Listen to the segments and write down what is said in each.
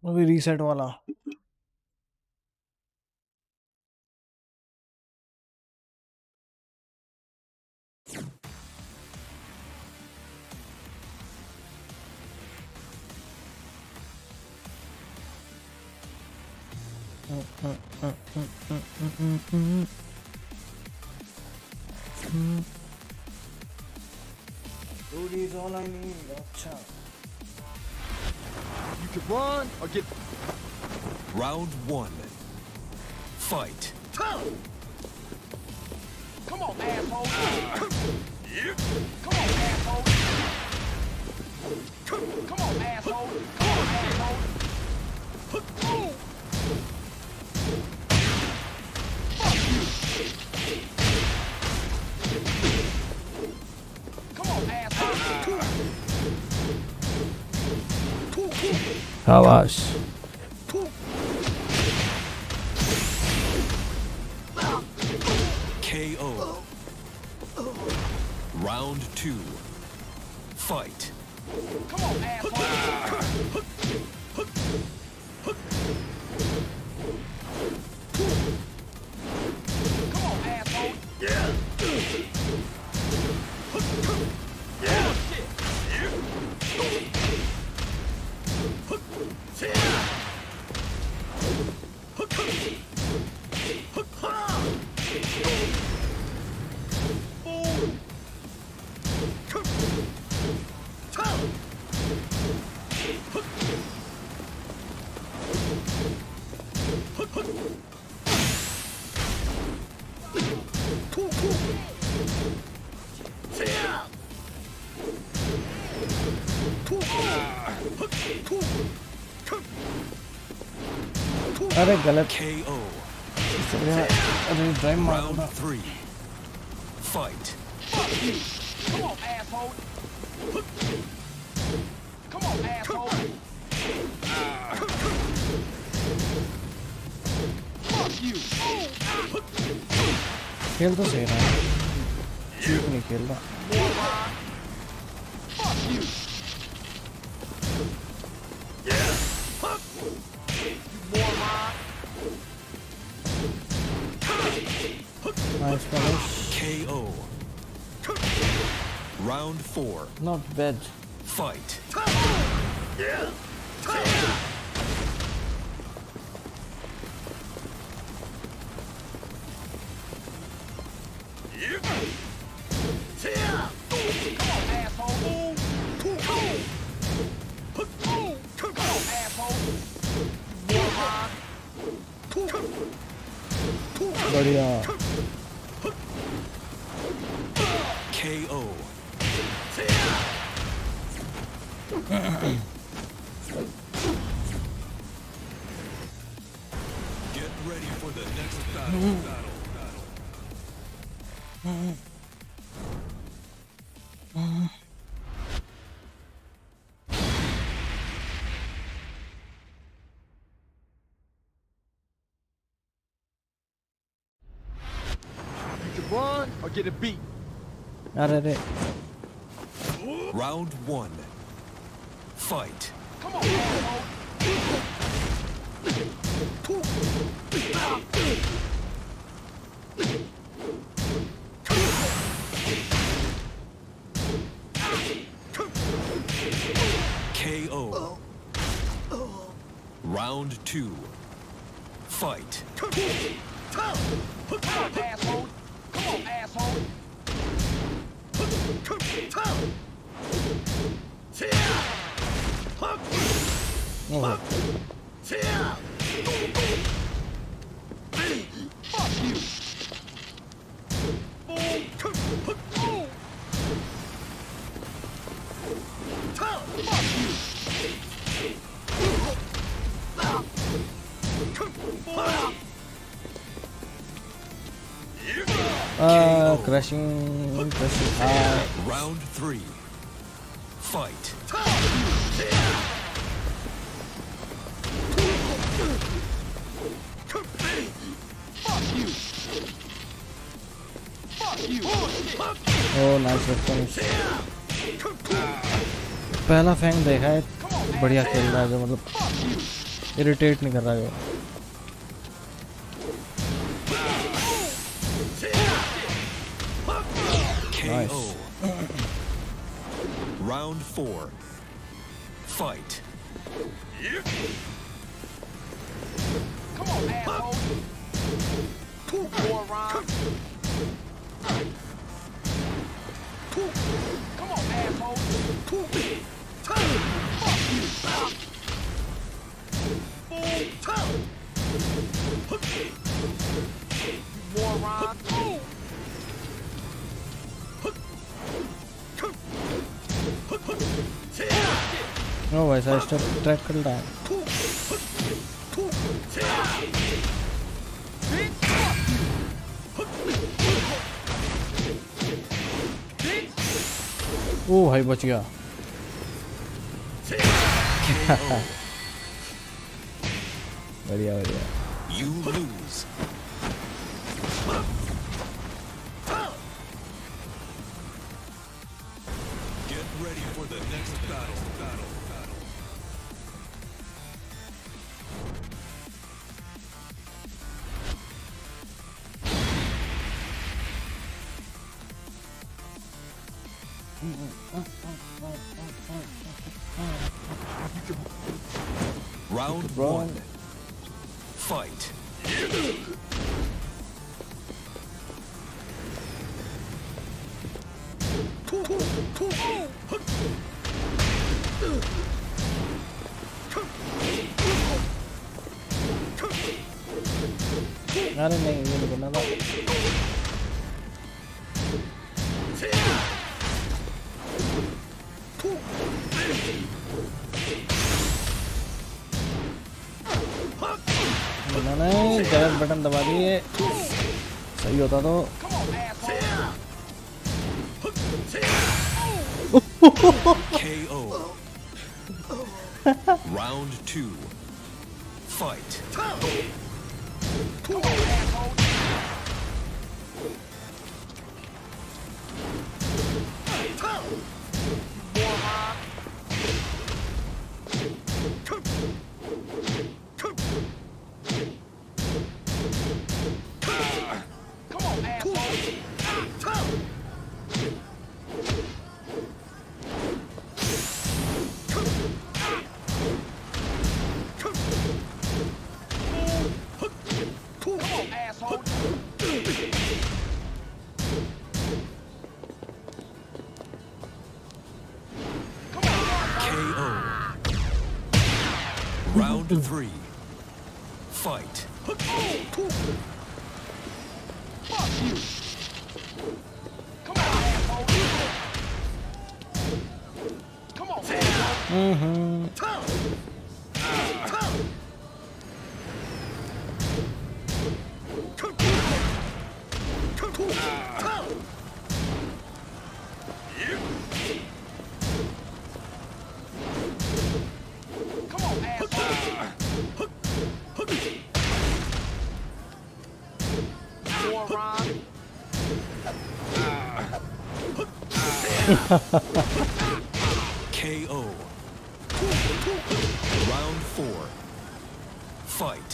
अभी रीसेट वाला Dude is all I need. अच्छा You can run or get. Round one. Fight. Come on, asshole. Come on, asshole. Come on, asshole. Come on, asshole. Come on, asshole. शाबाश KO. Round two. Fight. Come on, asshole. Come on, asshole. Yeah. Yeah. अरे गलत KO. अरे drive मार Round three. Fight. Come on, asshole. Come on, asshole. Fuck you. खेल तो सही रहा है चीप नहीं खेल रहा Fuck you. Nice finish KO. Round four. Not bad Fight. Come on, asshole. Come on, asshole. बढ़िया KO. Get ready for the next battle. You can run or get a beat. अरे अरे Round one. Fight. Come on, asshole. KO. Round two. Fight. Come on, asshole. Come on, asshole. Oh Fuck you. Crushing Round three. Fight. Fuck you. Fuck you. Oh nice response पहला fang देखा है बढ़िया खेल रहा है जो मतलब irritate नहीं कर रहा है KO. Round 4. Fight. Come on, asshole. Moron. Come on, asshole. Fuck you. Moron. ओ वैसा स्टेप ट्रैक कर रहा है ओ भाई बच गया बढ़िया बढ़िया You lose. Get ready for the next battle. Round 1. Fight. अरे नहीं ये नहीं करना था नहीं गलत बटन दबा दिए सही होता तो KO. Round 2. Fight. Round 3. Fight. Fuck you. Come on, asshole. Come on, asshole. Come on, asshole. Moron. KO. Round 4. Fight.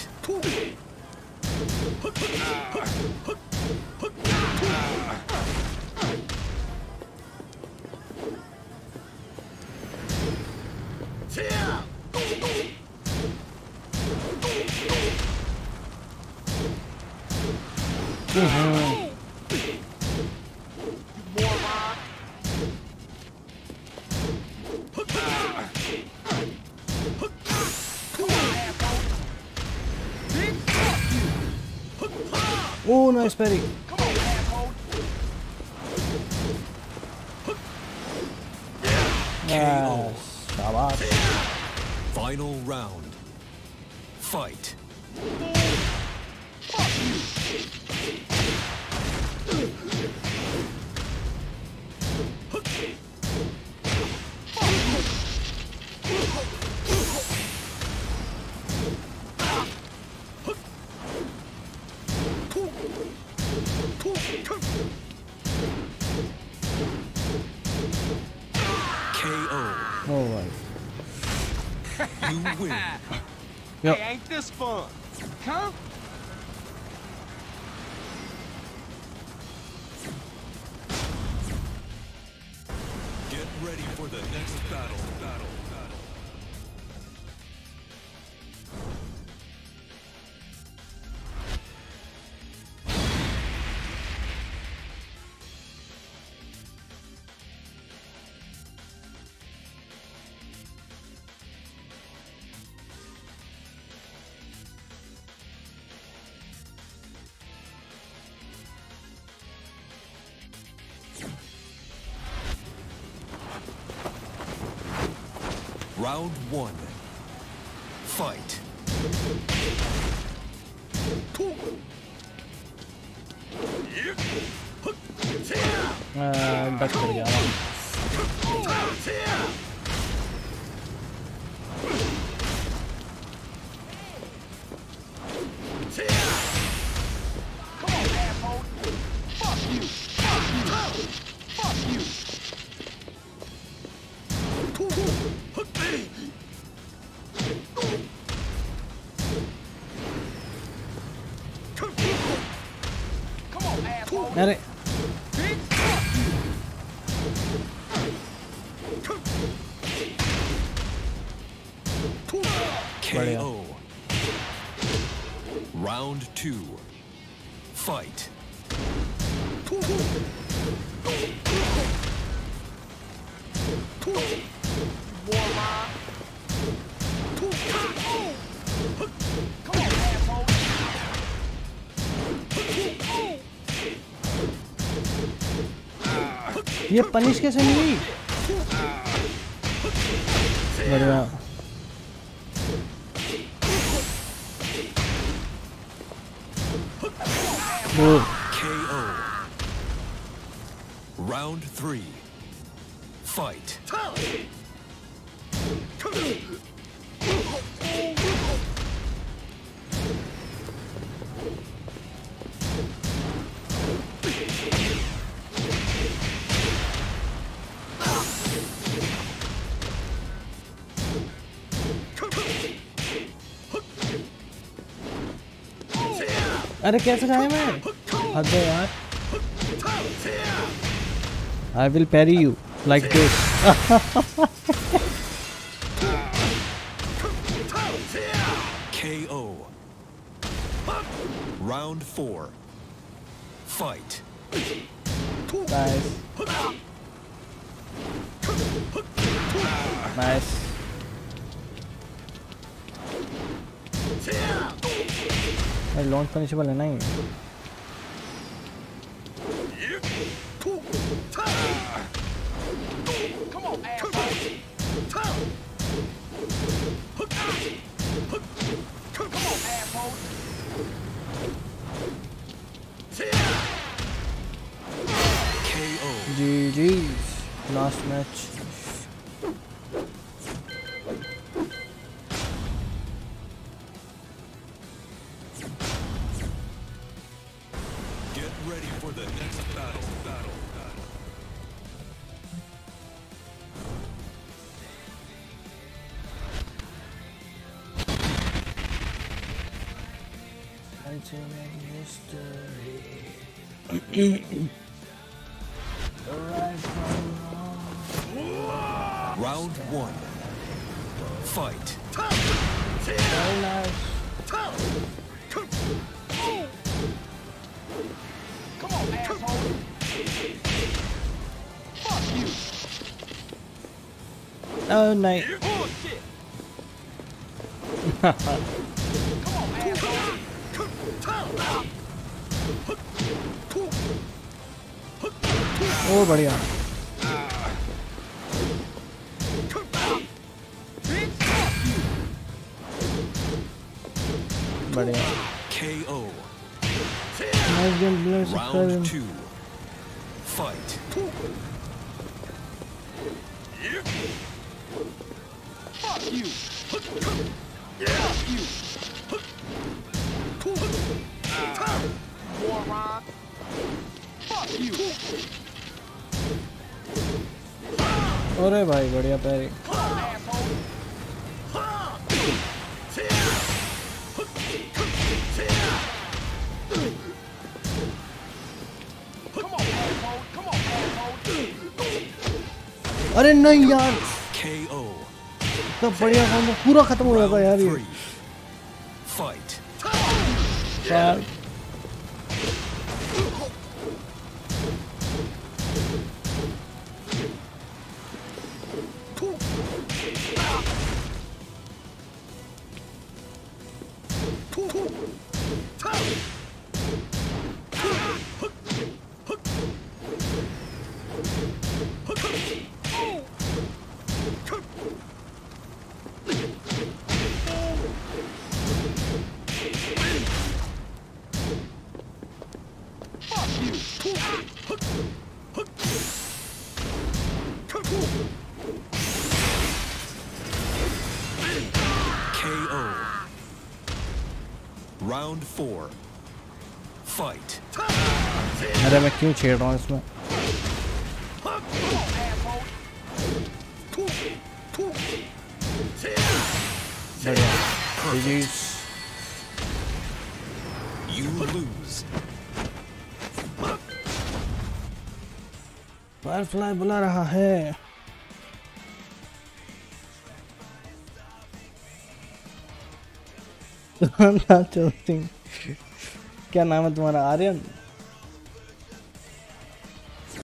Oh, nice parry. Come on, asshole. Yes. शाबाश. Final round. Fight. KO. Oh भाई. You win. Yo. Hey, ain't this fun? Huh? Get ready for the next battle. Round 1. Fight. Duck कर गया Come on, asshole. Fuck you. Fuck you. Fuck you. Come on, asshole. अरे Bitch, fuck you. KO. Round 2. Fight. Moron. Come on, asshole. ये punish कैसे मिली बढ़िया वो KO. Round 3. Fight. अरे कैसे खाया मैं हद है यार I will parry you like this KO. Round 4. Fight. nice nice launch punishable है ना ये Come on, asshole. Come on, asshole. KO. GG's last match Get ready for the next battle. Round 1. Fight. very nice Come on, asshole. Fuck you. oh nice Bullshit. Come on, asshole. ओ बढ़िया Bitch, fuck you. बढ़िया KO. Nice game Round subscribe 2. Fight. Fuck you. Fuck you. Moron. Fuck you. अरे भाई बढ़िया पैरी Come on, asshole. अरे नहीं यार, KO. तो बढ़िया कॉम्बो पूरा खत्म हो जाता यार ये। 3. Fight. यार KO. Round 4. Fight. अरे मैं क्यों छेड़ रहा हूँ इसमें? बढ़िया। GG's। You lose. फायरफ्लाई बुला रहा है। क्या नाम है तुम्हारा? आर्यन।